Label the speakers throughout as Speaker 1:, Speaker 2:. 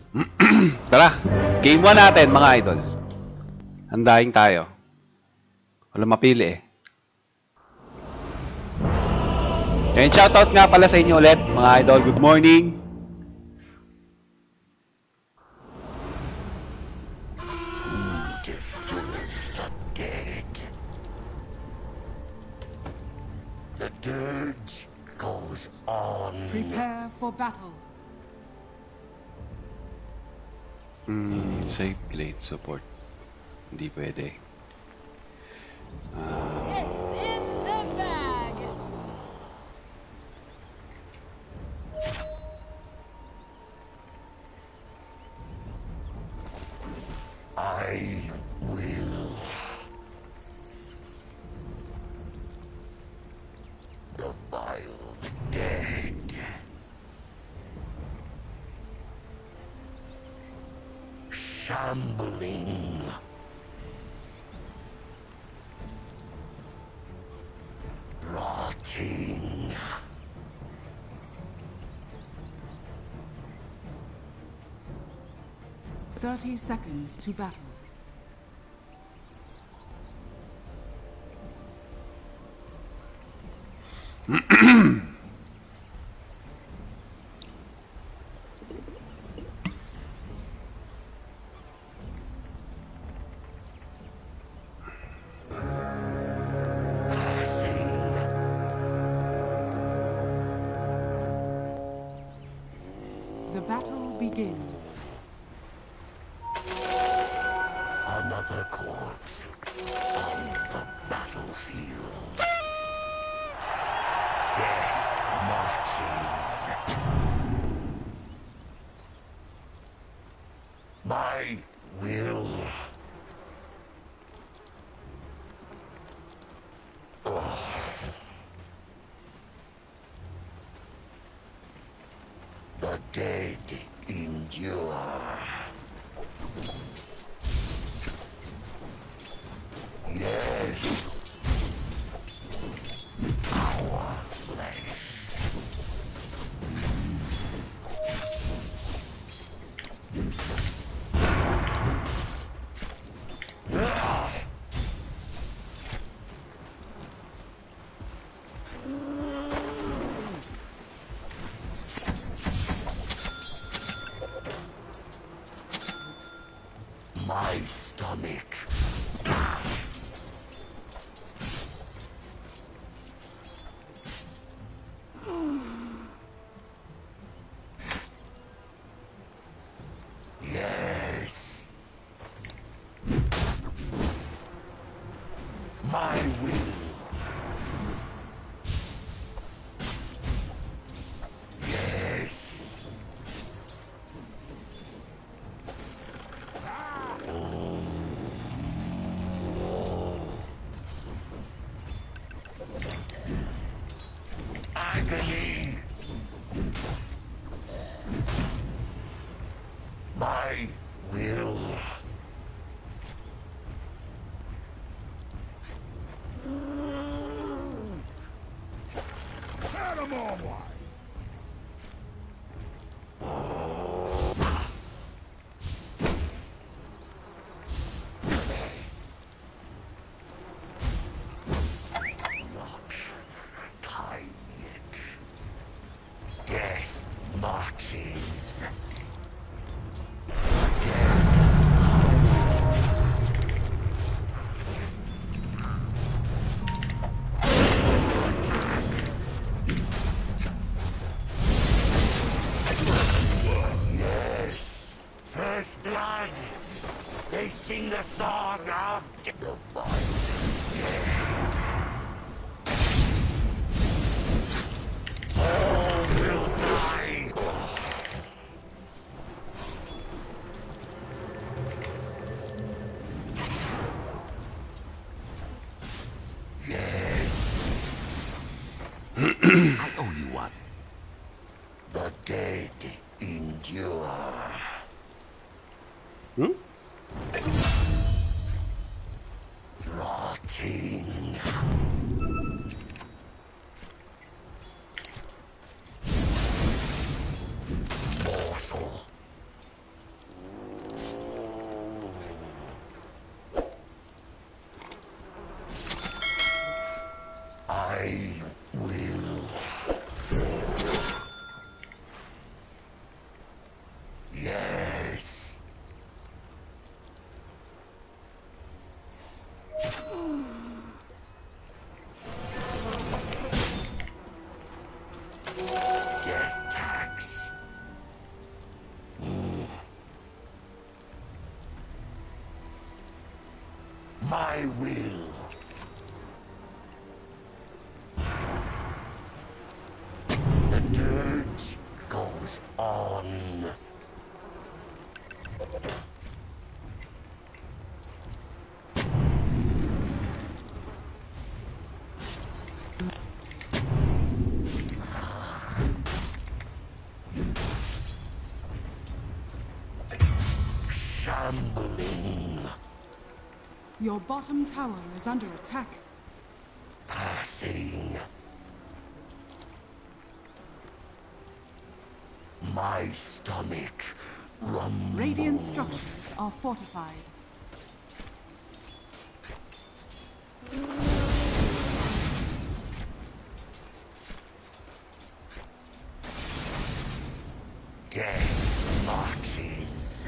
Speaker 1: Tara, game 1 natin mga idol. Handahin tayo. Wala mapili eh. And shoutout nga pala sa inyo ulit mga idol. Good morning.
Speaker 2: The dirge goes on.
Speaker 3: Prepare for battle.
Speaker 1: Safe blade support. Hindi pwede.
Speaker 3: It's in the bag.
Speaker 2: I will. The vile dead. Shambling. Rotting.
Speaker 3: 30 seconds to battle. The battle begins.
Speaker 2: Another corpse on the battlefield. Death marches. My will. The dead endure. Yes. Our flesh. My stomach. Yes. My will. Yes. Agony. My will. Not time yet. Death marches. Yes. First blood. They sing the song of the vile dead. All will die. Yes.
Speaker 4: I owe you one.
Speaker 2: The dead endure. Rotting. Mortal. My will. The dirge goes on. Shambling.
Speaker 3: Your bottom tower is under attack.
Speaker 2: Passing. My stomach rumbles.
Speaker 3: Radiant structures are fortified.
Speaker 2: Death marches.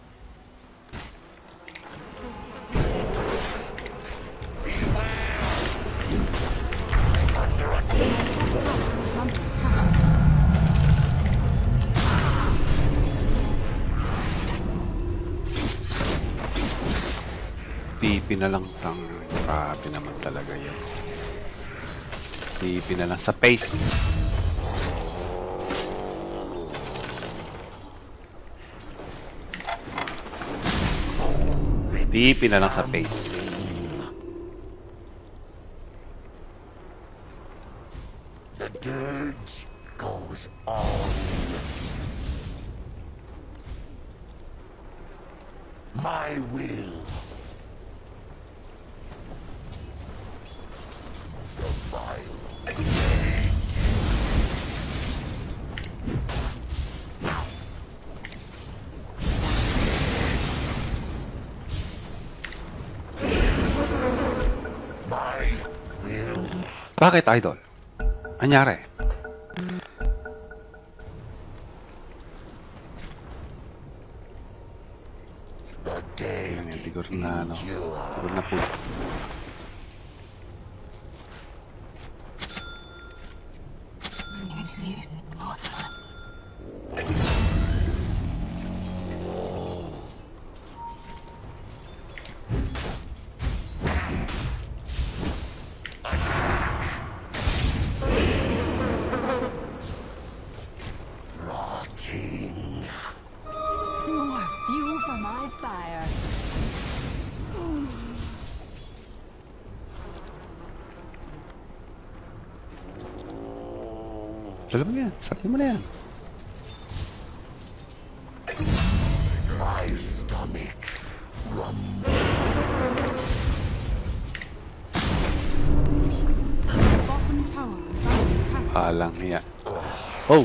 Speaker 2: Beware! I'm under attack.
Speaker 3: Is under attack.
Speaker 1: TP na lang tang. Grabe naman talaga yan. TP na lang sa pace. TP na lang sa pace.
Speaker 2: The dirge goes on. My will. The vile blade. My will.
Speaker 1: Bakit, idol? Anyari?
Speaker 2: The dead
Speaker 1: Yan, tigor na, ano,
Speaker 2: endure.
Speaker 1: tigor na po.
Speaker 2: Rotting.
Speaker 4: More fuel for my fire.
Speaker 1: Sali mo na yan. Sali mo na yan.
Speaker 2: My stomach rumbles.
Speaker 3: Your bottom tower is under attack.
Speaker 1: Palang hiya. Oh!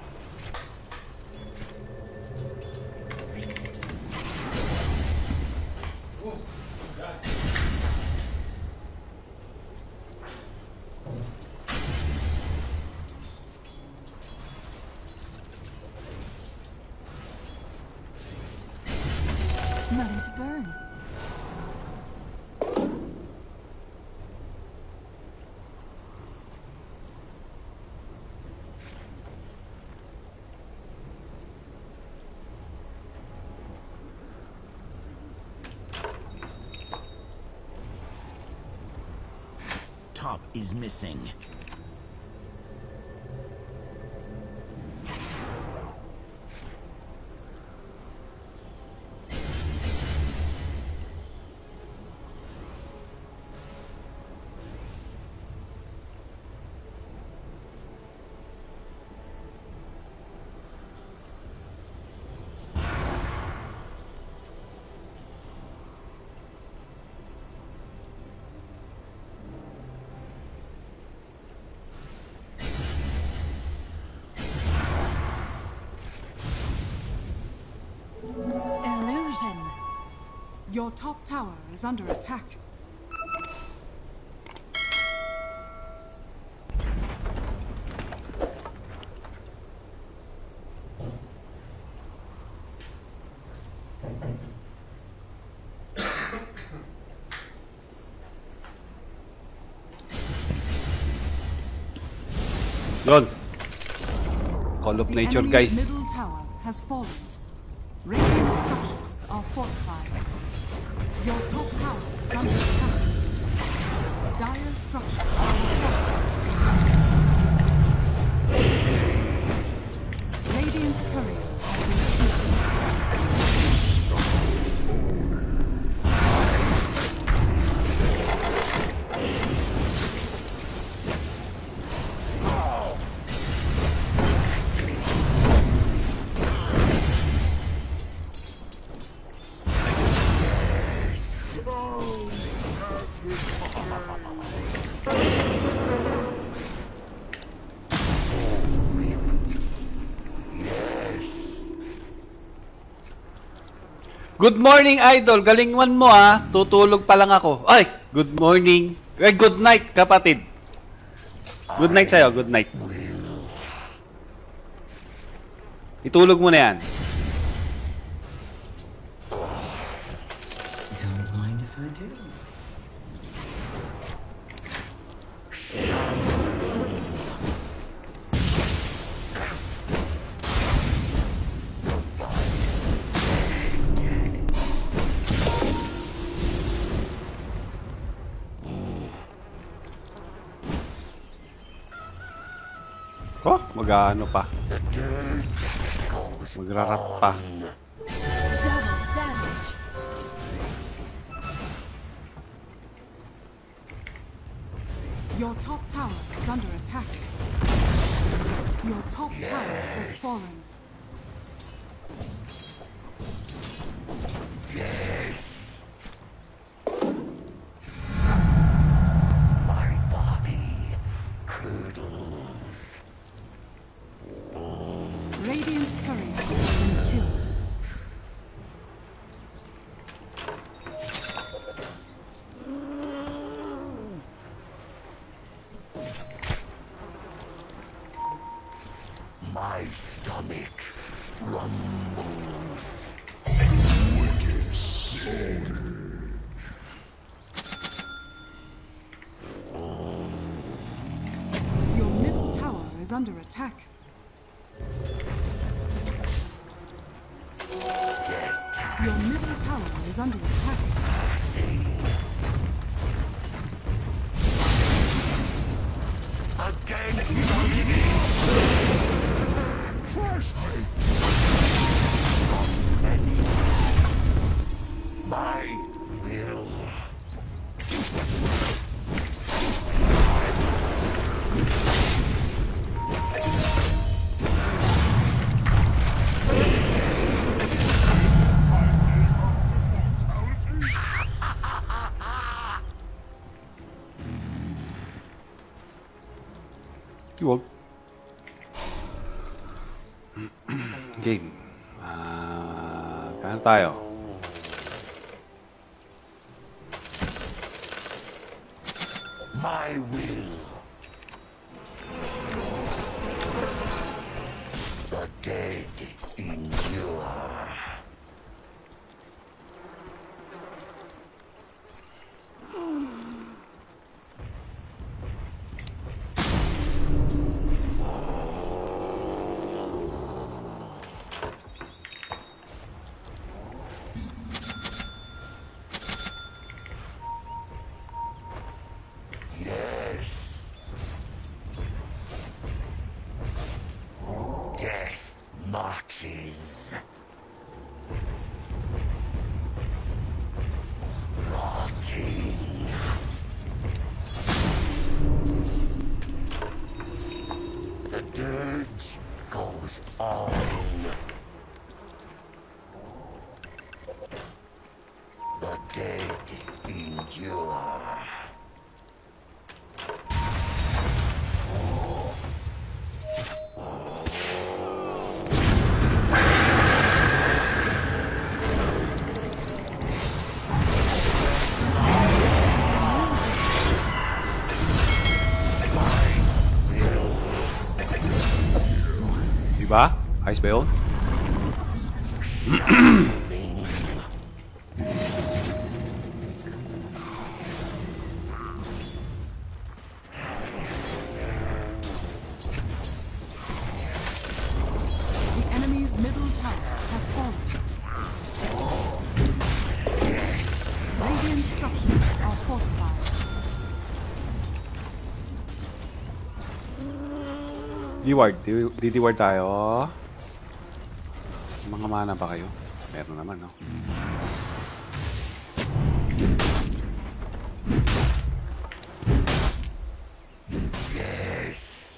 Speaker 4: Nothing to burn.
Speaker 5: Top is missing.
Speaker 4: Illusion.
Speaker 3: Your top tower is under attack.
Speaker 1: Yun. Call of
Speaker 3: The
Speaker 1: Nature,
Speaker 3: enemy's
Speaker 1: guys.
Speaker 3: middle tower has fallen. Radiant structures are fortified. Your top tower is under attack. Dire's structures are fortified. Radiant's courier has been
Speaker 1: Good morning, idol. Galingan mo ah. Tutulog pa lang ako. Ay, good morning. Ay, good night, kapatid. Good night sa'yo, good night. Itulog mo na yan.
Speaker 4: Don't mind if I do.
Speaker 1: Oh, mag-ano pa. Magrarat pa.
Speaker 4: Double damage.
Speaker 3: Your top tower is under attack. Your top tower has fallen.
Speaker 2: Yes. My body curdles.
Speaker 3: Radiant's courier has been killed.
Speaker 2: My stomach rumbles.
Speaker 3: Your middle tower is under attack. Your middle tower is under attack.
Speaker 2: Again, my will.
Speaker 1: Huwag. Game. Kano tayo?
Speaker 2: My will. The dead endure. Yes. Death marches. Rotting. The dirge goes on. The dead endure.
Speaker 1: Diba? Ayos ba yun?
Speaker 3: The enemy's middle tower has fallen. Radiant's Radiant structures are fortified.
Speaker 1: D-ward. D-ward tayo. Mga mana ba kayo? Meron naman, no?
Speaker 2: Yes.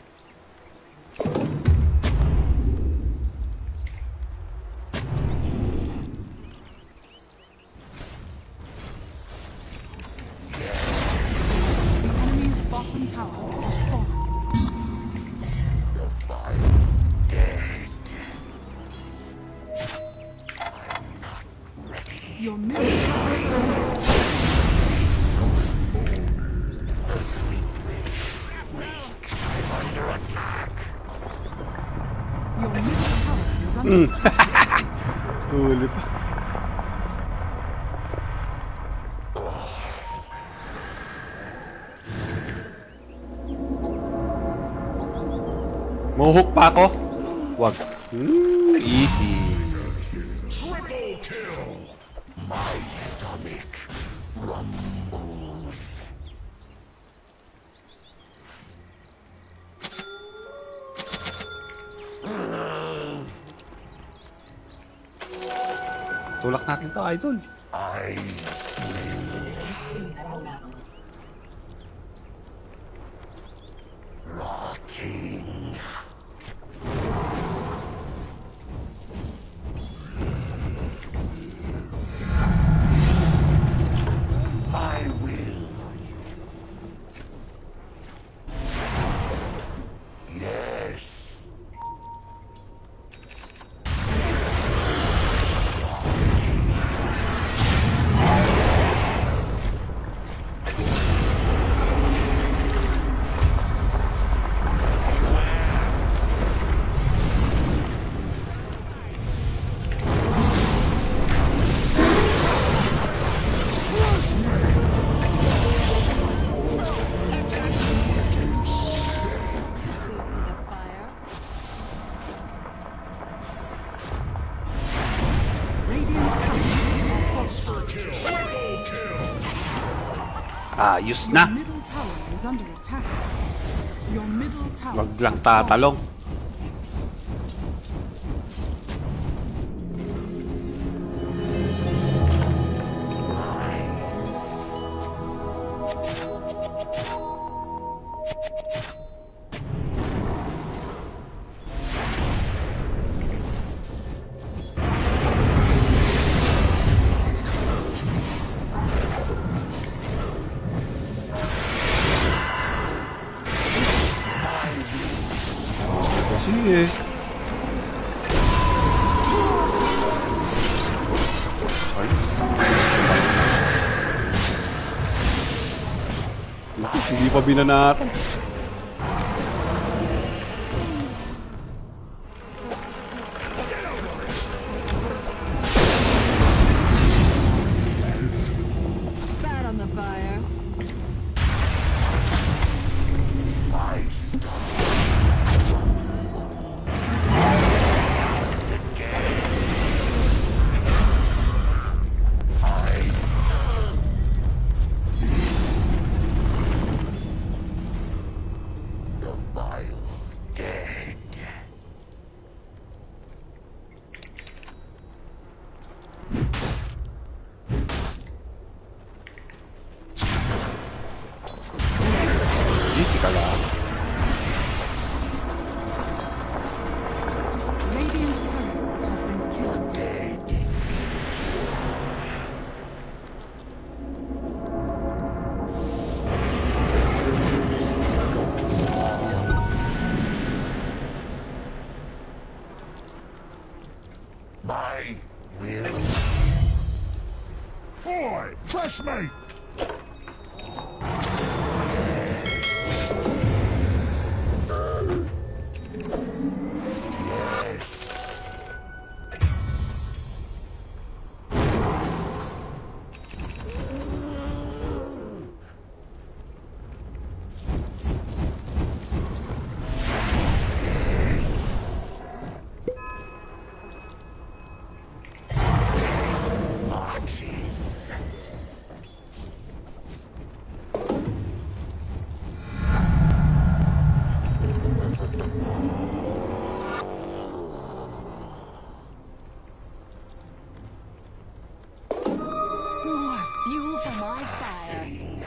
Speaker 3: The enemy's bottom tower has fallen.
Speaker 2: The fire dead. I'm not ready.
Speaker 3: Your middle tower is under attack.
Speaker 2: The sleepless weak. I'm under attack.
Speaker 3: Your middle tower is under attack.
Speaker 1: Huli pa. Mahuhook pa ako? Wag. Easy.
Speaker 2: Triple kill. My stomach rumbles.
Speaker 1: Tulak natin to, idol.
Speaker 2: I will. Rotting. I will. Yes.
Speaker 4: To the fire.
Speaker 3: Radiant structures are fortified.
Speaker 1: Ayos
Speaker 3: Your
Speaker 1: na.
Speaker 3: middle tower is under attack. Your middle tower
Speaker 1: Wag lang
Speaker 3: has fallen.
Speaker 1: tatalong. Kasi eh. Ay. Hindi pa binanatan.
Speaker 4: Bat on the fire.
Speaker 2: My stomach. The vile dead.
Speaker 1: Easy ka lang.
Speaker 3: Radiant's courier has been killed.
Speaker 2: Dead. My will. Boy, fresh mate. Yes. Marches.
Speaker 4: More fuel for my fire.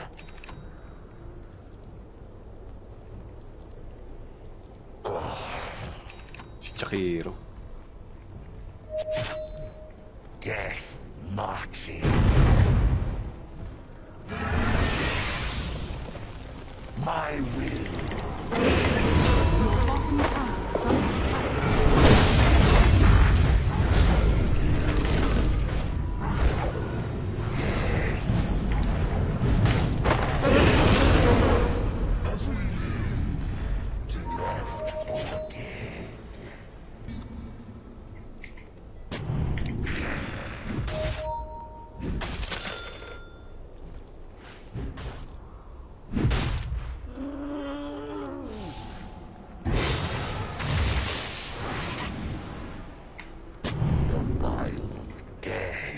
Speaker 1: Si Chakiro.
Speaker 2: Death marching. My will.
Speaker 3: Your bottom tower is under attack.
Speaker 2: Left for dead. The vile dead.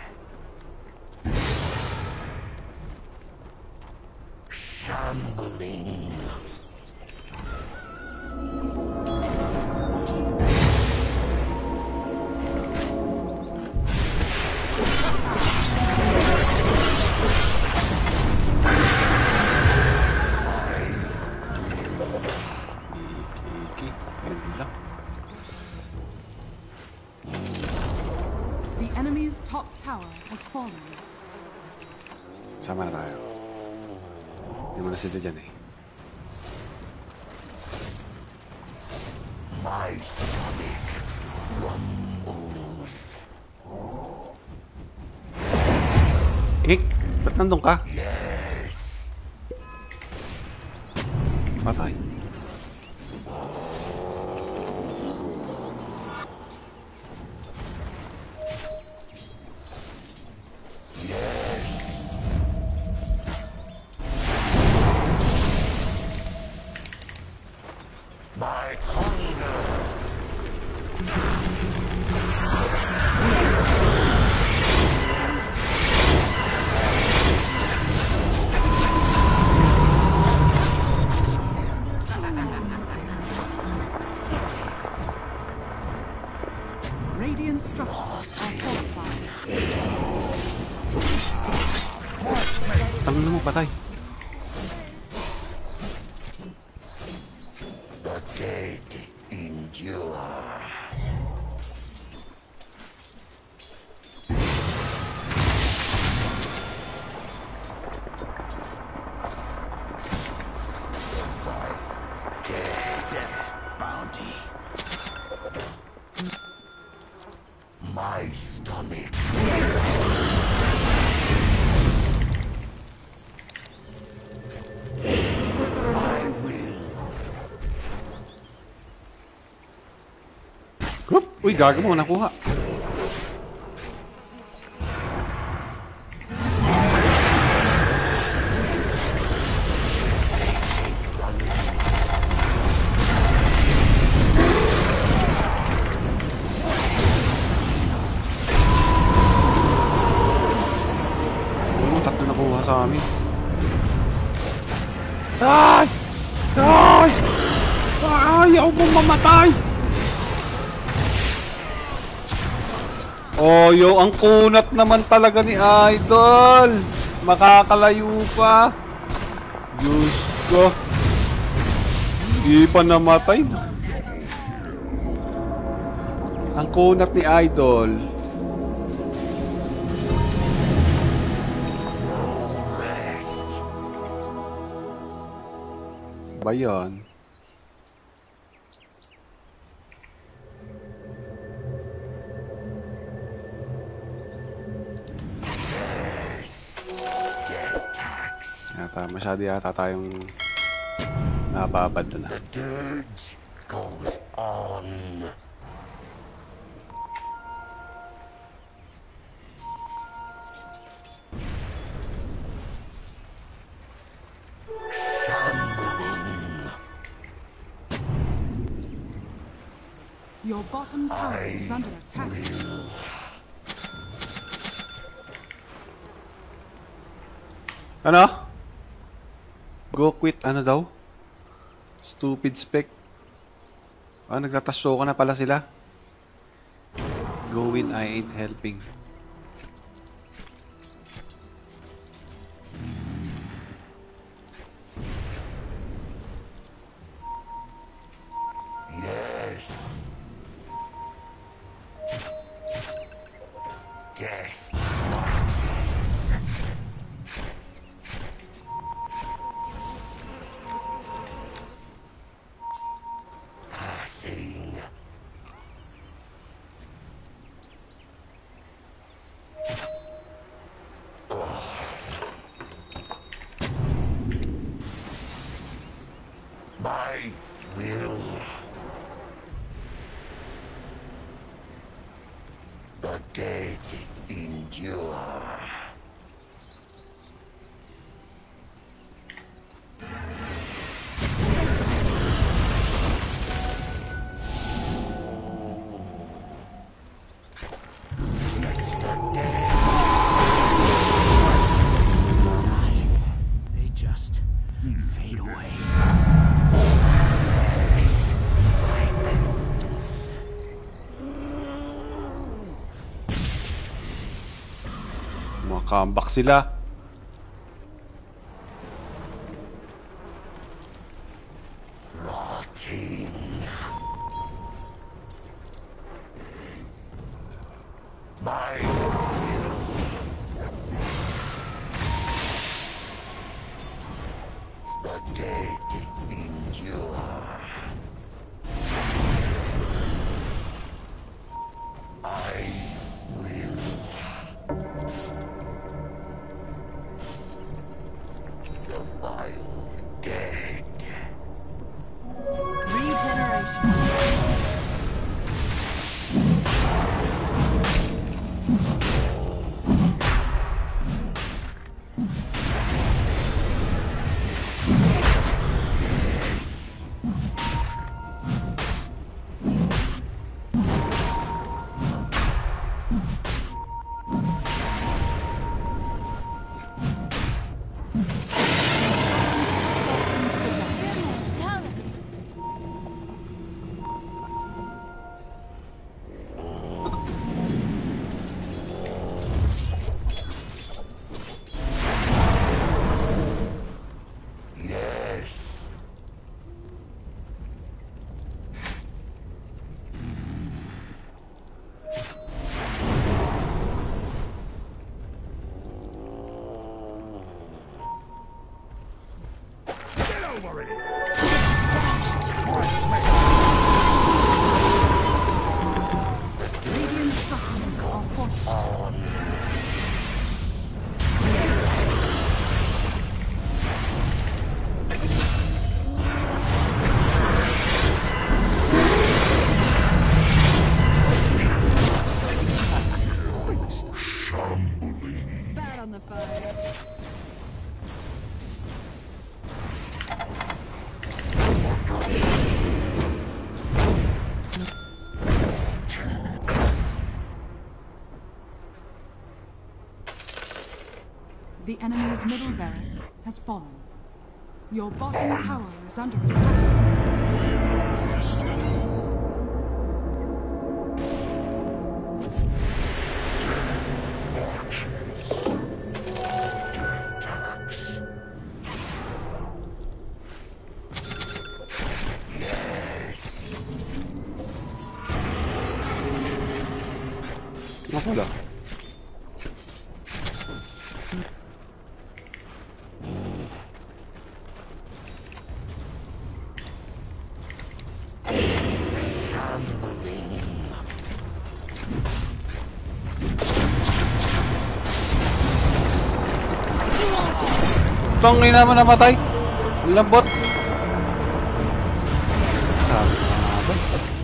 Speaker 2: Shambling.
Speaker 1: Iki. Yun lang.
Speaker 3: The enemy's top tower has fallen.
Speaker 1: Sama na tayo. Hindi mo na sila dyan eh.
Speaker 2: My stomach rumbles.
Speaker 1: Nick, ba't nandun ka?
Speaker 2: Yes.
Speaker 1: Patay.
Speaker 2: My hunger.
Speaker 3: Radiant structures are fortified.
Speaker 1: Tangan mo, patay.
Speaker 2: The dead endure.
Speaker 5: Death's bounty.
Speaker 2: My stomach. My will.
Speaker 1: Group! Uy, gago mo, nakuha. Oo, tatlo nakuha sa amin. Ay! Ay! Ayaw mong mamatay! Oh, yo, ang kunat naman talaga ni Idol. Makakalayo pa. Diyos ko. Di pa namatay. Ang kunat ni Idol.
Speaker 2: Rest.
Speaker 1: Ba yan?
Speaker 2: Death tax.
Speaker 1: Masyado yata tayong napapad na.
Speaker 2: The dirge goes on. Shambling.
Speaker 3: Your bottom tower is under attack.
Speaker 1: Ano? Go quit, ano daw? Stupid spec. Ah, nagtatasyo ka na pala sila. Go win, I ain't helping.
Speaker 2: death watches. Passing. My will. The dead endure.
Speaker 5: They just fade away.
Speaker 1: Makambak sila.
Speaker 2: Rotting. My will. The dead endure. I will. The vile dead.
Speaker 4: Regeneration. Immortality.
Speaker 2: Yes. Get over it!
Speaker 3: Radiant structures are fortified.
Speaker 4: Bat on the fire.
Speaker 3: The enemy's middle barracks has fallen. Your bottom tower is under attack.
Speaker 2: Death tax. Yes.
Speaker 1: Wala.
Speaker 2: Shambling.
Speaker 1: Tangay naman namatay. Ang lambot. Sabi ko nga ba?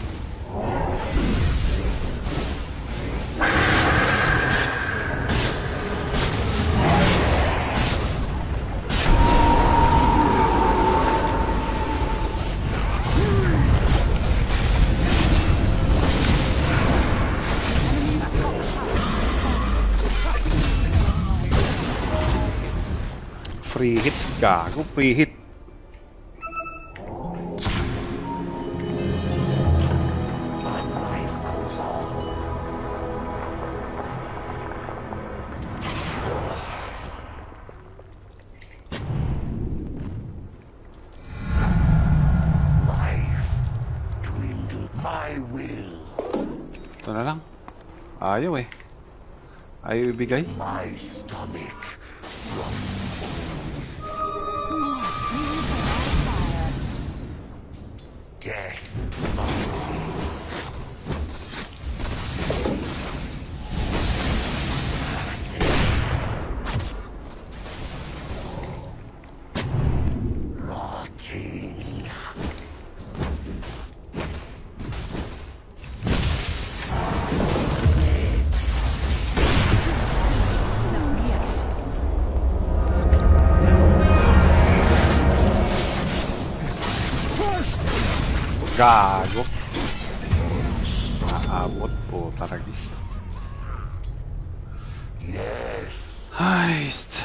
Speaker 1: Free hit, gago, free hit.
Speaker 2: My life goes on. Life dwindled. My will.
Speaker 1: Ito na lang. Ayaw eh. Ayaw ibigay?
Speaker 2: My stomach
Speaker 4: More fuel for my fire.
Speaker 2: death. Rotting.
Speaker 4: Not yet.
Speaker 1: Gago. Naabot po, taragis.
Speaker 2: Yes,
Speaker 1: Heist.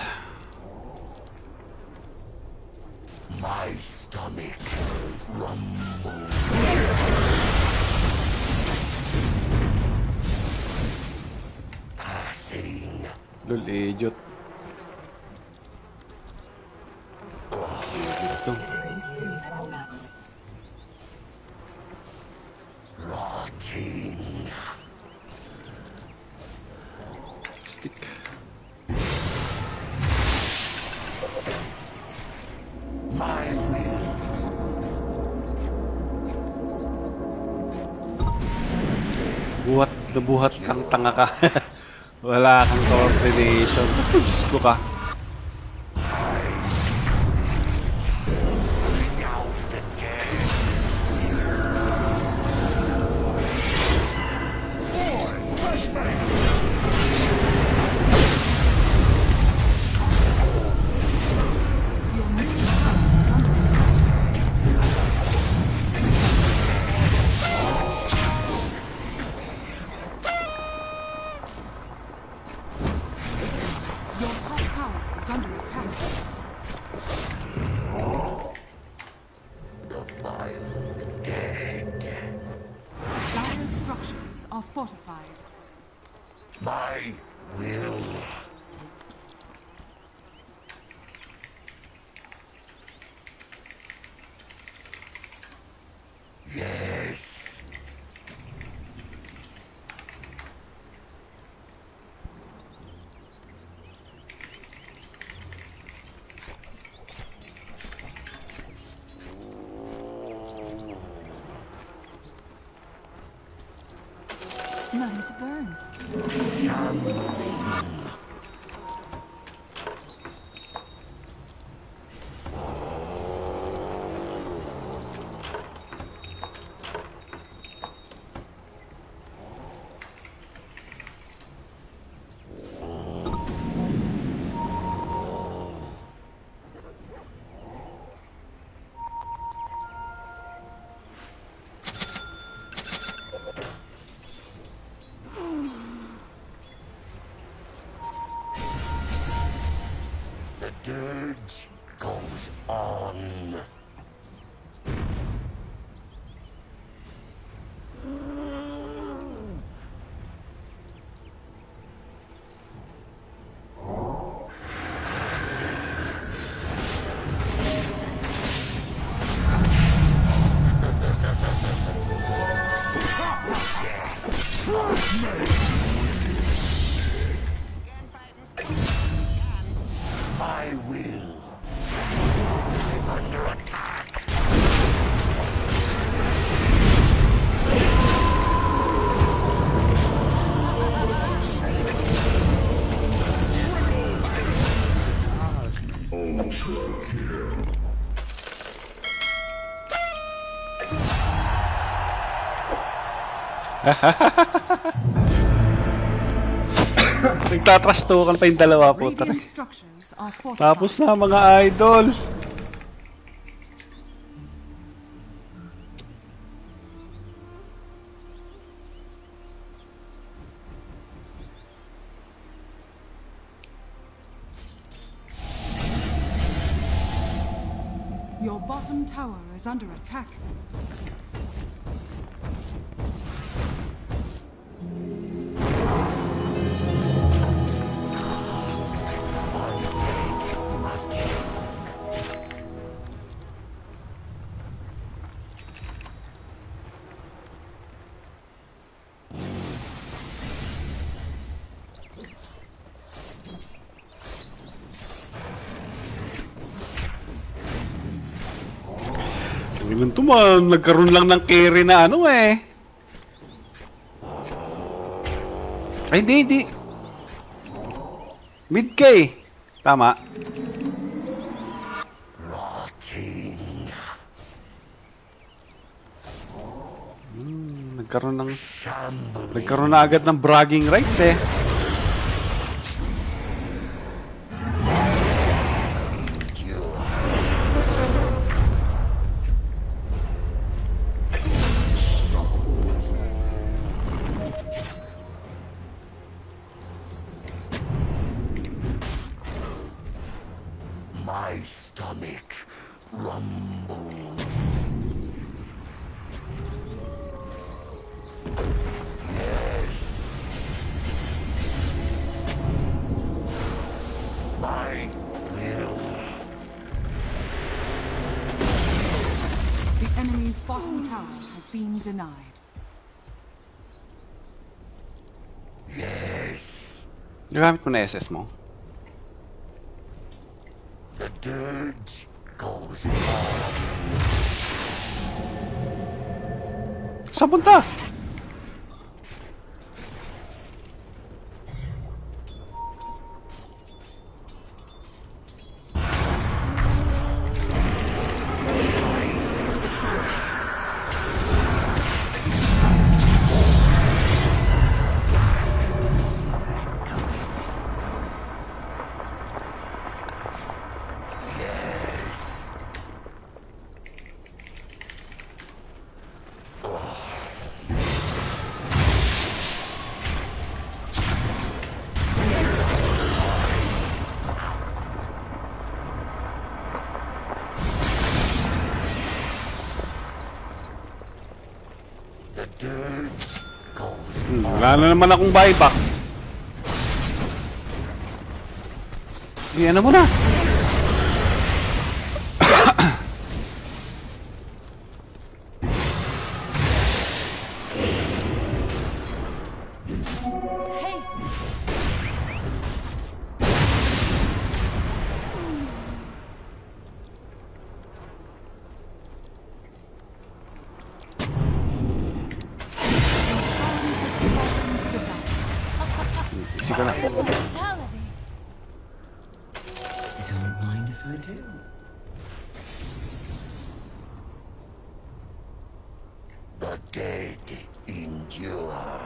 Speaker 2: my stomach rumbles. Passing.
Speaker 1: Lol, idiot. Ito.
Speaker 2: Rotting.
Speaker 1: Stick.
Speaker 2: My will.
Speaker 1: Buhat na buhat kang tanga ka. Wala kang coordination. Diyos ko ka.
Speaker 2: Out the dead.
Speaker 3: Your middle tower is under attack. Your top tower is under attack.
Speaker 2: The vile dead.
Speaker 3: Dire's structures are fortified.
Speaker 2: My will. Yes.
Speaker 4: None to burn.
Speaker 2: The dirge goes on. I will. I'm under attack.
Speaker 1: Nagtatrastukan pa yung dalawa po.
Speaker 3: Radiant structures are fortified.
Speaker 1: Tapos na mga idol.
Speaker 3: Your bottom tower is under attack.
Speaker 1: Ganun to man, nagkaroon lang ng carry na ano eh. Ay, hindi. Mid K. Tama.
Speaker 2: Rotting.
Speaker 1: Nagkaroon na agad ng bragging rights eh.
Speaker 2: My stomach rumbles. Yes. My will.
Speaker 3: The enemy's bottom tower has been denied.
Speaker 2: Yes.
Speaker 1: Nagamit mo na SS mo?
Speaker 2: The dirge goes on.
Speaker 1: Saan punta?
Speaker 2: The dirge goes
Speaker 1: Wala na naman akong buyback. Iyan na mo na.
Speaker 4: Haste!
Speaker 1: Easy ka na.
Speaker 4: Fatality!
Speaker 5: Don't mind if I do.
Speaker 2: The dead endure.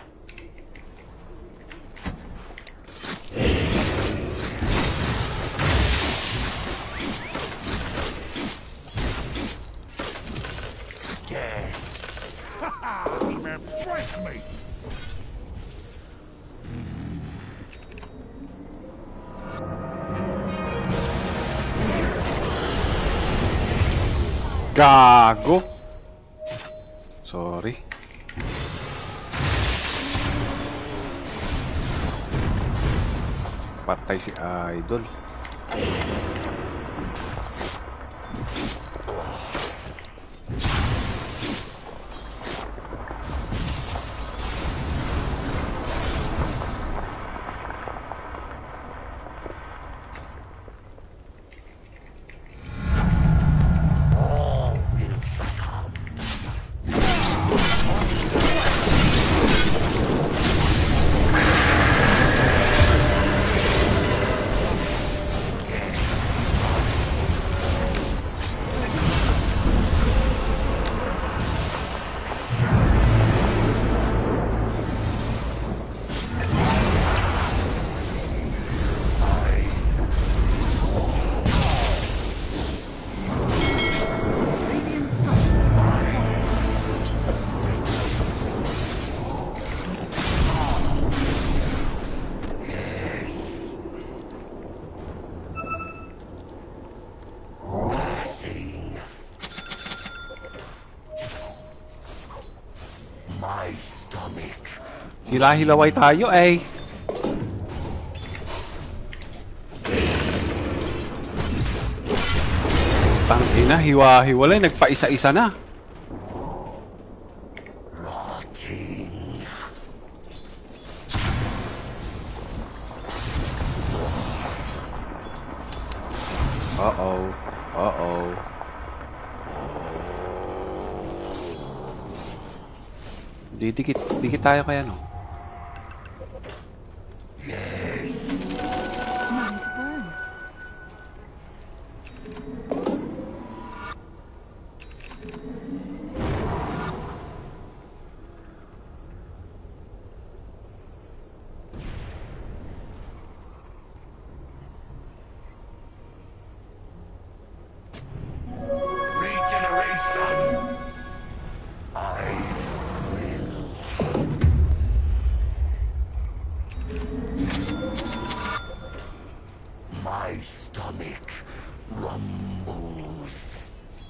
Speaker 2: Death. Strike me.
Speaker 1: Gago. Sorry. Patay si Idol.
Speaker 2: All will succumb.
Speaker 3: Radiant structures are fortified.
Speaker 2: Passing. My stomach.
Speaker 1: Hila-hilaway tayo eh. Tangina, hiwa-hiwalay. Nagpa-isa-isa na.
Speaker 2: Rotting.
Speaker 1: Uh-oh. Uh-oh. Didikit. Dikit tayo kaya no?
Speaker 3: None to burn.
Speaker 2: Regeneration. I will. My stomach rumbles.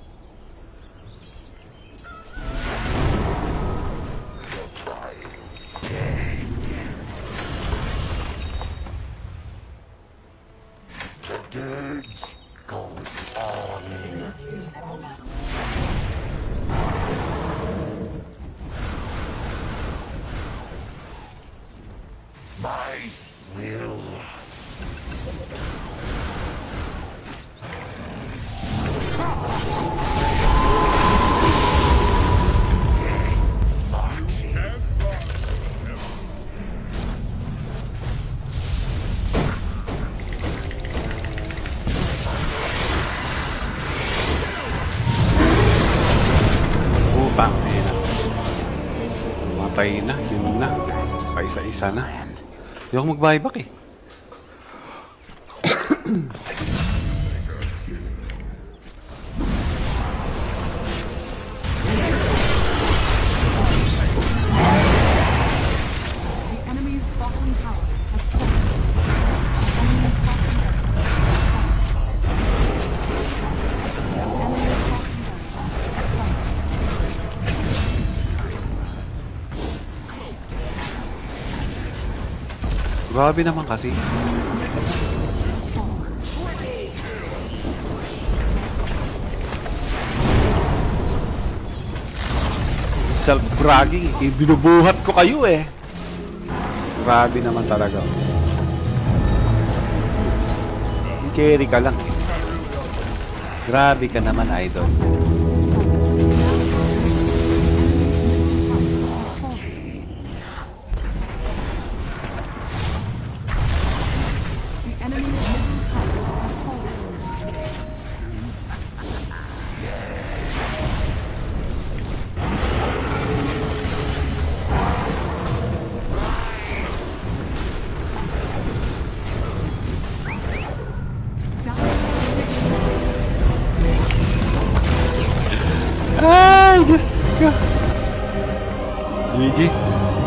Speaker 2: Goodbye, dead. The dirge goes on. My will.
Speaker 1: Putang ina. Matay na, yun na. Paisa-isa na. Hindi ako mag-buyback eh.
Speaker 3: The enemy's bottom tower has fallen. The enemy's bottom barracks has fallen.
Speaker 1: Grabe naman kasi. Self-bragging eh. Binubuhat ko kayo eh. Grabe naman talaga. Carry ka lang eh. Grabe ka naman, idol.
Speaker 3: The enemy's middle tower has fallen.
Speaker 1: Ay, Diyos ko. GG.